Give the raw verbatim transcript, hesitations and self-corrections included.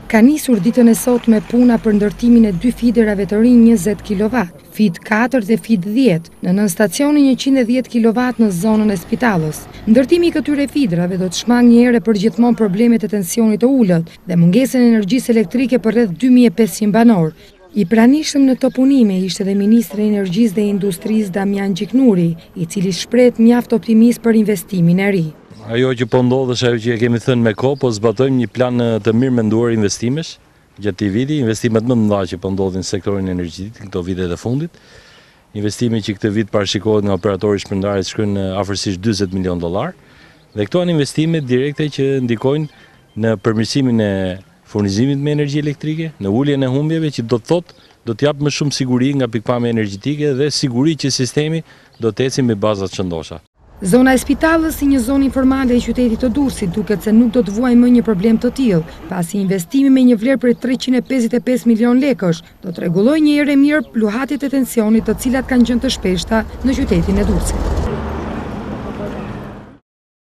Ka nisur ditën e sotme puna për ndërtimin e dy fiderave të rinj njëzet kilowatt, fid katër dhe fid dhjetë, në nën stacionin njëqind e dhjetë kilowatt në zonën e Spitalës. Ndërtimi i këtyre fidrave do të shmang një herë për gjithmonë problemet e tensionit të ulët dhe mungesën e energjisë elektrike për rreth dy mijë e pesëqind banor. I pranishëm në të punime ishte dhe Ministri i Energjisë dhe Industrisë Damian Gjiknuri, i cili shpreh mjaft optimist për investimin e ri. Ajo që po ndodh është ajo që e kemi thënë me kohë, po zbatojmë një plan të mirë menduar investimesh gjatë këtij viti, investimet më të mëdha që po ndodhin në sektorin energjetik këto vitet e fundit. Investimi që këtë vit parashikohet nga operatori shpërndarjes shkojnë afërsisht dyzet milion dollar, dhe këto janë investime direkte që ndikojnë në përmirësimin e furnizimit me energji elektrike, në uljen e humbjeve, që do të thotë do të jap më shumë siguri nga pikpamja energjetike dhe siguri që sistemi do të ecë me baza të shëndosha. Zona e Spitalës si një zonë informale e qytetit të Durrësit duket se nuk do të vuajë më një problem të tillë, pasi investimi me një vlerë prej treqind e pesëdhjetë e pesë milion lekësh do të rregullojë një herë mirë luhatit e tensionit të cilat kanë qenë të shpeshta në qytetin e Durrësit.